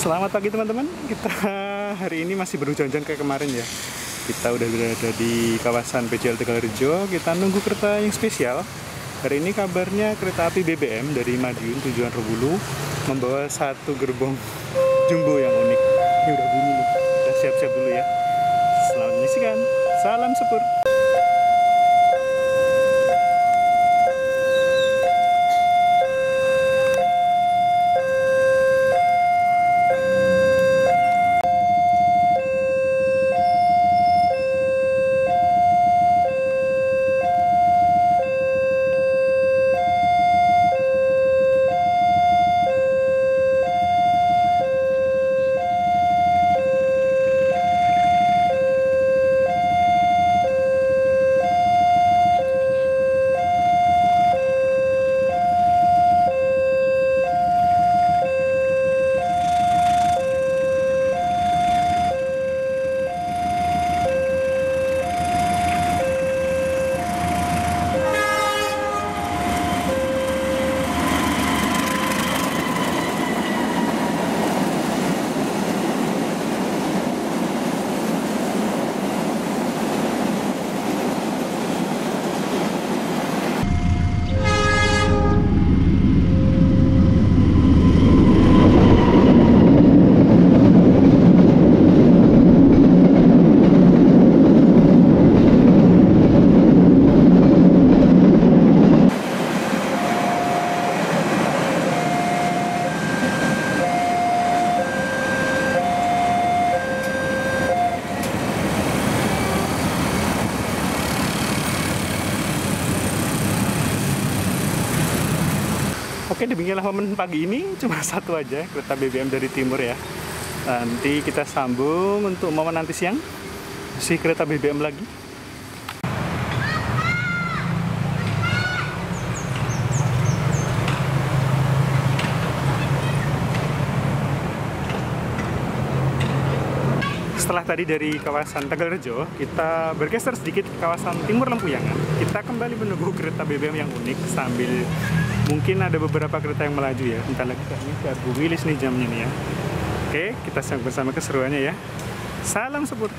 Selamat pagi teman-teman. Kita hari ini masih berhujan-hujan kayak kemarin ya. Kita udah berada di kawasan PJL Tegalrejo. Kita nunggu kereta yang spesial. Hari ini kabarnya kereta api BBM dari Madiun tujuan Robulu membawa satu gerbong jumbo yang unik. Ini udah bunyi nih. Kita siap-siap dulu ya. Selamat menyaksikan. Salam sepur. Oke, demikianlah momen pagi ini, cuma satu aja kereta BBM dari timur ya. Nanti kita sambung untuk momen nanti siang, masih kereta BBM lagi. Setelah tadi dari kawasan Tegalrejo, kita bergeser sedikit ke kawasan timur Lempuyangan. Kita kembali menunggu kereta BBM yang unik sambil mungkin ada beberapa kereta yang melaju ya. Bentar lagi kayaknya ke Argo Wilis nih jamnya nih ya. Oke, kita simak bersama keseruannya ya. Salam sepur.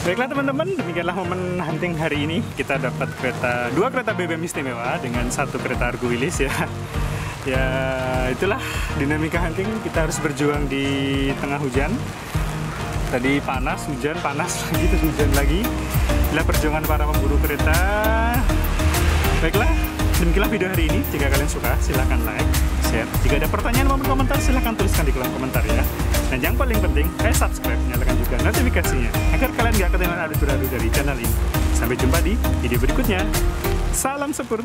Baiklah teman-teman, demikianlah momen hunting hari ini. Kita dapat dua kereta BBM istimewa dengan satu kereta Argo Wilis ya. Ya itulah dinamika hunting, kita harus berjuang di tengah hujan. Tadi panas, hujan, panas lagi, terus hujan lagi. Inilah perjuangan para pemburu kereta. Baiklah, demikianlah video hari ini. Jika kalian suka, silahkan like, share. Jika ada pertanyaan maupun komentar, silahkan tuliskan di kolom komentar ya. Dan yang paling penting, subscribe, nyalakan juga notifikasinya agar kalian gak ketinggalan update terbaru dari channel ini. Sampai jumpa di video berikutnya. Salam sepur.